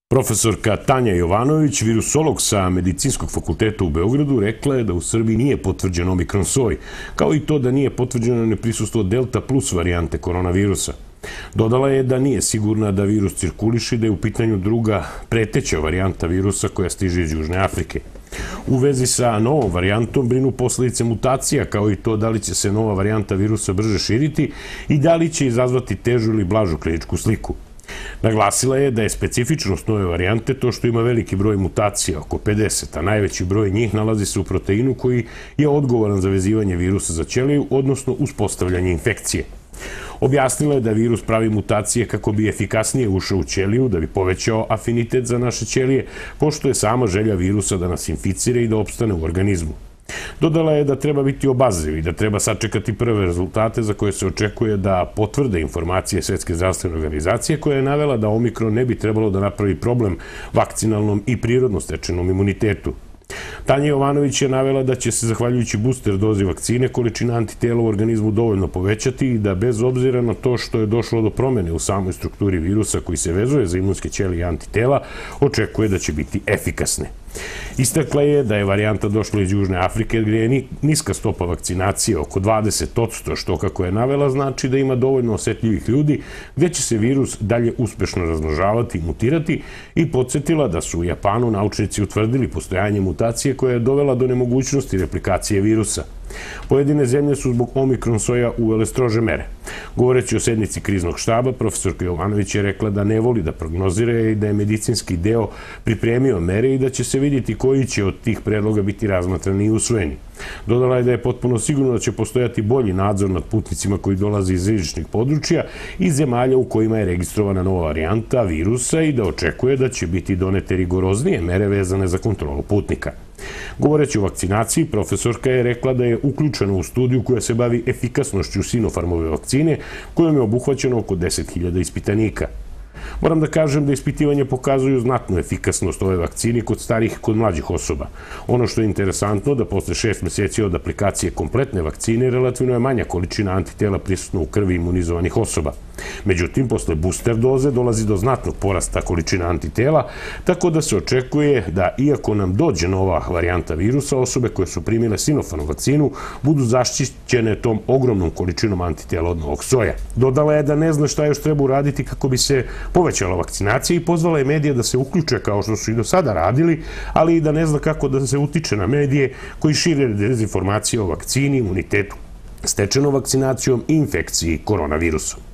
Profesorka Tanja Jovanović, virusolog sa Medicinskog fakulteta u Beogradu, rekla je da u Srbiji nije potvrđen omikron soj, kao i to da nije potvrđeno neprisustvo delta plus varijante koronavirusa. Dodala je da nije sigurna da virus cirkuliše i da je u pitanju druga preteća varijanta virusa koja stiže iz Južne Afrike. U vezi sa novom varijantom brinu posledice mutacija, kao i to da li će se nova varijanta virusa brže širiti i da li će izazvati težu ili blažu kliničku sliku. Naglasila je da je specifičnost nove varijante to što ima veliki broj mutacija, oko 50, a najveći broj njih nalazi se u proteinu koji je odgovoran za vezivanje virusa za ćeliju, odnosno uspostavljanje infekcije. Objasnila je da virus pravi mutacije kako bi efikasnije ušao u ćeliju, da bi povećao afinitet za naše ćelije, pošto je sama želja virusa da nas inficira i da opstane u organizmu. Dodala je da treba biti obazriv i da treba sačekati prve rezultate za koje se očekuje da potvrde informacije Svetske zdravstvene organizacije, koja je navela da omikron ne bi trebalo da napravi problem vakcinalnom i prirodno stečenom imunitetu. Tanja Jovanović je navela da će se, zahvaljujući booster dozi vakcine, količina antitela u organizmu dovoljno povećati i da bez obzira na to što je došlo do promene u samoj strukturi virusa koji se vezuje za imunske ćelije i antitela, očekuje da će biti efikasne. Istakla je da je varijanta došla iz Južne Afrike gdje je niska stopa vakcinacije, oko 20%, što, kako je navela, znači da ima dovoljno osetljivih ljudi gdje će se virus dalje uspešno razmnožavati i mutirati, i podsjetila da su u Japanu naučnici utvrdili postojanje mutacije koja je dovela do nemogućnosti replikacije virusa. Pojedine zemlje su zbog omikron soja uvele strože mere. Govoreći o sednici kriznog štaba, profesorka Jovanović je rekla da ne voli da prognozira i da je medicinski deo pripremio mere i da će se vidjeti koji će od tih predloga biti razmatrani i usvojeni. Dodala je da je potpuno sigurno da će postojati bolji nadzor nad putnicima koji dolaze iz rizičnih područja i zemalja u kojima je registrovana nova varijanta virusa i da očekuje da će biti donete rigoroznije mere vezane za kontrolu putnika. Govoreći o vakcinaciji, profesorka je rekla da je uključena u studiju koja se bavi efikasnošću Sinopharmove vakcine, kojom je obuhvaćeno oko 10.000 ispitanika. Moram da kažem da ispitivanje pokazuju znatnu efikasnost ove vakcine kod starijih i kod mlađih osoba. Ono što je interesantno da posle 6 meseci od aplikacije kompletne vakcine relativno je manja količina antitela prisutna u krvi imunizovanih osoba. Međutim, posle booster doze dolazi do znatnog porasta količina antitela, tako da se očekuje da, iako nam dođe nova varijanta virusa, osobe koje su primile Sinopharm vakcinu budu zaštićene tom ogromnom količinom antitela od novog soja. Dodala je da ne zna šta još treba uraditi kako bi se povećala vakcinacija i pozvala je medije da se uključe kao što su i do sada radili, ali i da ne zna kako da se utiče na medije koji šire dezinformacije o vakcini, imunitetu stečenom vakcinacijom i infekciji koronavirusom.